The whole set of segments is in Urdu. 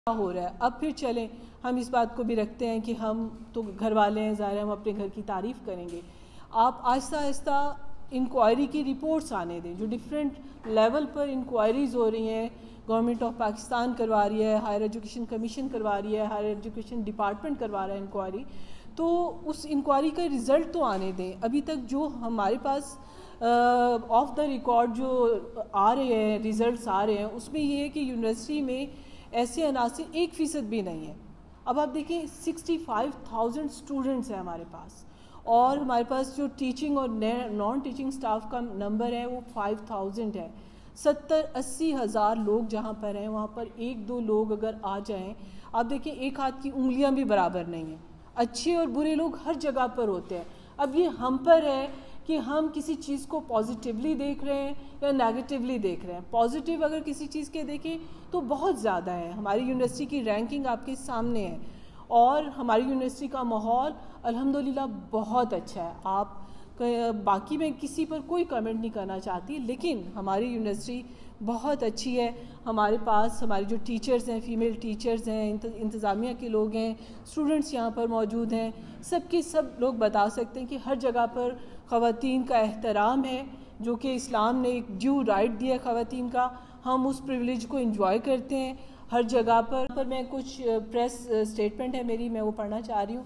ہو رہا ہے. اب پھر چلیں ہم اس بات کو بھی رکھتے ہیں کہ ہم تو گھر والے ہیں، ظاہر ہے ہم اپنے گھر کی تعریف کریں گے. آپ آہستہ آہستہ انکوائری کی رپورٹس آنے دیں، جو ڈفرینٹ لیول پر انکوائریز ہو رہی ہیں. گورنمنٹ آف پاکستان کروا رہی ہے، ہائر ایجوکیشن کمیشن کروا رہی ہے، ہائر ایجوکیشن ڈپارٹمنٹ کروا رہا ہے انکوائری. تو اس انکوائری کا رزلٹ تو آنے دیں. ابھی تک جو ہمارے پاس آف دا ریکارڈ جو آ رہے ہیں، ریزلٹس آ رہے ہیں، اس میں یہ ہے کہ یونیورسٹی میں ایسے عناصر 1% بھی نہیں ہے. اب آپ دیکھیں 65,000 اسٹوڈنٹس ہیں ہمارے پاس، اور ہمارے پاس جو ٹیچنگ اور نان ٹیچنگ سٹاف کا نمبر ہے وہ 5,000 ہے. 70-80 ہزار لوگ جہاں پر ہیں، وہاں پر 1-2 لوگ اگر آ جائیں، آپ دیکھیں ایک ہاتھ کی انگلیاں بھی برابر نہیں ہیں. اچھے اور برے لوگ ہر جگہ پر ہوتے ہیں. اب یہ ہم پر ہے کہ ہم کسی چیز کو پازیٹیولی دیکھ رہے ہیں یا نیگیٹیولی دیکھ رہے ہیں. پازیٹیو اگر کسی چیز کے دیکھیں تو بہت زیادہ ہے. ہماری یونیورسٹی کی رینکنگ آپ کے سامنے ہے، اور ہماری یونیورسٹی کا ماحول الحمدللہ بہت اچھا ہے. آپ باقی میں کسی پر کوئی کمنٹ نہیں کرنا چاہتی، لیکن ہماری یونیورسٹی بہت اچھی ہے. ہمارے پاس ہمارے جو ٹیچرز ہیں، فیمیل ٹیچرز ہیں، انتظامیہ کے لوگ ہیں، اسٹوڈنٹس یہاں پر موجود ہیں، سب کے سب لوگ بتا سکتے ہیں کہ ہر جگہ پر خواتین کا احترام ہے، جو کہ اسلام نے ایک ڈیو رائٹ دیا ہے خواتین کا. ہم اس پریویلیج کو انجوائے کرتے ہیں ہر جگہ پر. میں کچھ پریس سٹیٹمنٹ ہے میری، میں وہ پڑھنا چاہ رہی ہوں.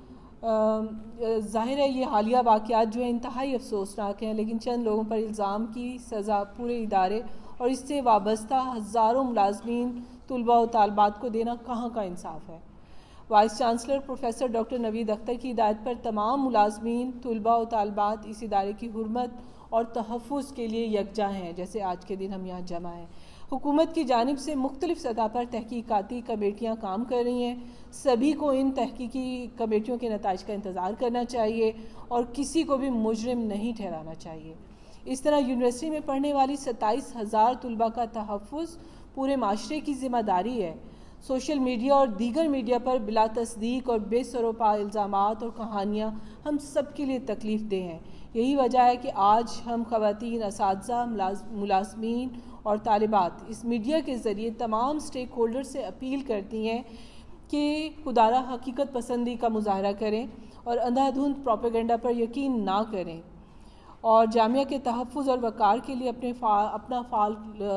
ظاہر ہے یہ حالیہ واقعات جو ہیں انتہائی افسوسناک ہیں، لیکن چند لوگوں پر الزام کی سزا پورے ادارے اور اس سے وابستہ ہزاروں ملازمین، طلباء و طالبات کو دینا کہاں کا انصاف ہے. Vice chancellor professor doctor Naveed Akhtar کی ہدایت پر تمام ملازمین، طلباء و طالبات اس ادارے کی حرمت اور تحفظ کے لیے یکجا ہیں، جیسے آج کے دن ہم یہاں جمع ہیں. حکومت کی جانب سے مختلف سطح پر تحقیقاتی کمیٹیاں کام کر رہی ہیں. سبھی کو ان تحقیقی کمیٹیوں کے نتائج کا انتظار کرنا چاہیے اور کسی کو بھی مجرم نہیں ٹھہرانا چاہیے. اس طرح یونیورسٹی میں پڑھنے والی 27,000 طلباء کا تحفظ پورے معاشرے کی ذمہ داری ہے. سوشل میڈیا اور دیگر میڈیا پر بلا تصدیق اور بے سر و پا الزامات اور کہانیاں ہم سب کے لیے تکلیف دہ ہیں. یہی وجہ ہے کہ آج ہم خواتین، اساتذہ، ملازمین اور طالبات اس میڈیا کے ذریعے تمام سٹیک ہولڈر سے اپیل کرتی ہیں کہ خدارہ حقیقت پسندی کا مظاہرہ کریں اور اندھا دھند پروپیگنڈا پر یقین نہ کریں، اور جامعہ کے تحفظ اور وقار کے لیے اپنا فعال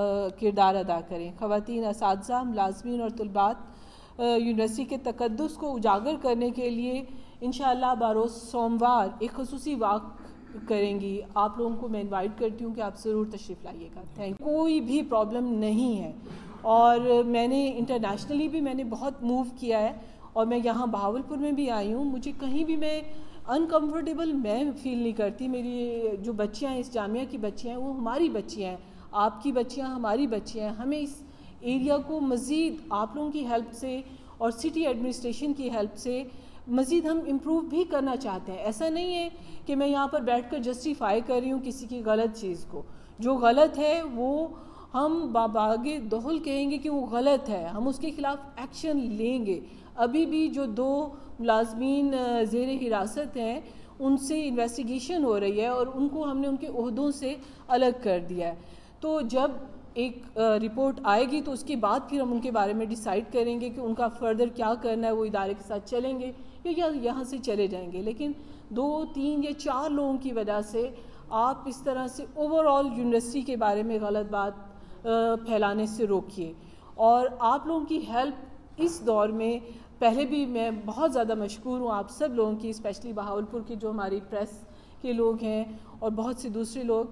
کردار ادا کریں. خواتین، اساتذہ، ملازمین اور طلبات یونیورسٹی کے تقدس کو اجاگر کرنے کے لیے انشاءاللہ بروز سوموار ایک خصوصی واک کریں گی. آپ لوگوں کو میں انوائٹ کرتی ہوں کہ آپ ضرور تشریف لائیے گا. کوئی بھی پرابلم نہیں ہے، اور میں نے انٹرنیشنلی بھی میں نے بہت موو کیا ہے، اور میں یہاں بہاولپور میں بھی آئی ہوں. مجھے کہیں بھی میں انکمفرٹیبل میں فیل نہیں کرتی. میری جو بچیاں ہیں، اس جامعہ کی بچیاں ہیں، وہ ہماری بچیاں ہیں. آپ کی بچیاں ہماری بچیاں ہیں. ہمیں اس ایریا کو مزید آپ لوگوں کی ہیلپ سے اور سٹی ایڈمنسٹریشن کی ہیلپ سے مزید ہم امپروو بھی کرنا چاہتے ہیں. ایسا نہیں ہے کہ میں یہاں پر بیٹھ کر جسٹیفائی کر رہی ہوں کسی کی غلط چیز کو. جو غلط ہے وہ ہم باغ دہل کہیں گے کہ وہ غلط ہے، ہم اس کے خلاف ایکشن لیں گے. ابھی بھی جو 2 ملازمین زیر حراست ہیں، ان سے انویسٹیگیشن ہو رہی ہے، اور ان کو ہم نے ان کے عہدوں سے الگ کر دیا ہے. تو جب ایک رپورٹ آئے گی تو اس کے بعد پھر ہم ان کے بارے میں ڈیسائیڈ کریں گے کہ ان کا فردر کیا کرنا ہے. وہ ادارے کے ساتھ چلیں گے یا یہاں سے چلے جائیں گے. لیکن 2, 3 یا 4 لوگوں کی وجہ سے آپ اس طرح سے اوور آل یونیورسٹی کے بارے میں غلط بات پھیلانے سے روکیے. اور آپ لوگوں کی ہیلپ اس دور میں، پہلے بھی میں بہت زیادہ مشکور ہوں آپ سب لوگوں کی، اسپیشلی بہاولپور کے جو ہماری پریس کے لوگ ہیں اور بہت سے دوسرے لوگ،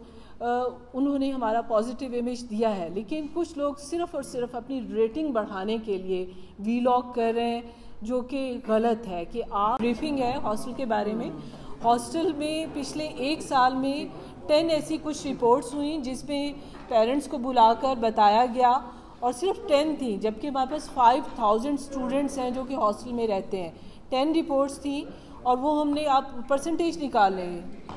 انہوں نے ہمارا پازیٹیو امیج دیا ہے. لیکن کچھ لوگ صرف اور صرف اپنی ریٹنگ بڑھانے کے لیے ویلاگ کر رہے ہیں، جو کہ غلط ہے. کہ آپ بریفنگ ہے ہاسٹل کے بارے میں. ہاسٹل میں پچھلے 1 سال میں 10 ایسی کچھ رپورٹس ہوئیں جس میں پیرنٹس کو بلا کر بتایا گیا، اور صرف 10 تھیں، جبکہ ہمارے پاس 5,000 اسٹوڈنٹس ہیں جو کہ ہاسٹل میں رہتے ہیں. 10 رپورٹس تھیں، اور وہ ہم نے آپ پرسنٹیج نکال لیں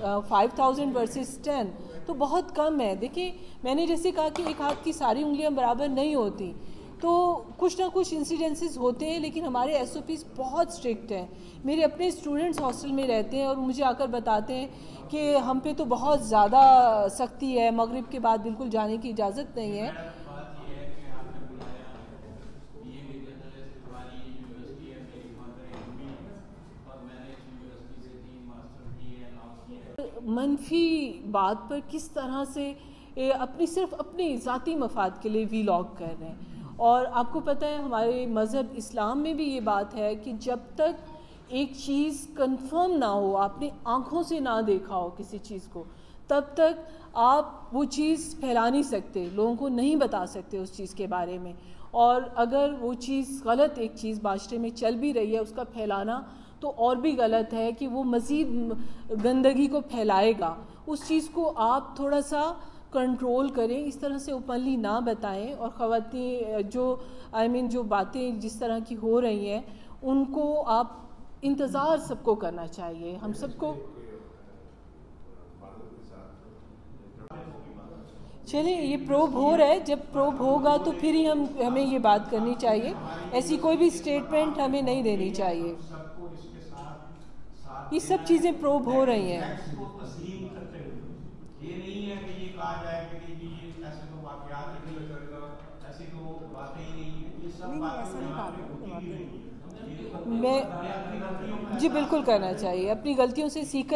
5,000 ورسز 10 تو بہت کم ہے. دیکھیں میں نے جیسے کہا کہ ایک ہاتھ کی ساری انگلیاں برابر نہیں ہوتی، تو کچھ نہ کچھ انسیڈنسز ہوتے ہیں، لیکن ہمارے ایس او پیز بہت اسٹرکٹ ہیں. میرے اپنے اسٹوڈنٹس ہاسٹل میں رہتے ہیں اور مجھے آ کر بتاتے ہیں کہ ہم پہ تو بہت زیادہ سختی ہے، مغرب کے بعد بالکل جانے کی اجازت نہیں ہے. منفی بات پر کس طرح سے صرف اپنے ذاتی مفاد کے لیے ویلاگ کر رہے ہیں. اور آپ کو پتہ ہے ہمارے مذہب اسلام میں بھی یہ بات ہے کہ جب تک ایک چیز کنفرم نہ ہو، آپ نے آنکھوں سے نہ دیکھا ہو کسی چیز کو، تب تک آپ وہ چیز پھیلا نہیں سکتے، لوگوں کو نہیں بتا سکتے اس چیز کے بارے میں. اور اگر وہ چیز غلط ایک چیز معاشرے میں چل بھی رہی ہے، اس کا پھیلانا تو اور بھی غلط ہے کہ وہ مزید گندگی کو پھیلائے گا. اس چیز کو آپ تھوڑا سا کنٹرول کریں، اس طرح سے اوپنلی نہ بتائیں. اور خواتین جو باتیں جس طرح کی ہو رہی ہیں ان کو آپ انتظار سب کو کرنا چاہیے، ہم سب کو. چلیں یہ پروب ہو رہا ہے، جب پروب ہوگا تو پھر ہی ہمیں یہ بات کرنی چاہیے. ایسی کوئی بھی اسٹیٹمنٹ ہمیں نہیں دینی چاہیے. یہ سب چیزیں پروب ہو رہی ہیں. یہ نہیں ہے کہ یہ کہا جائے کہ یہ ایسے تو واقعات ایسی تو باتیں ہی نہیں ہیں، یہ سب باتیں میں جی بالکل کرنا چاہیے، اپنی غلطیوں سے سیکھ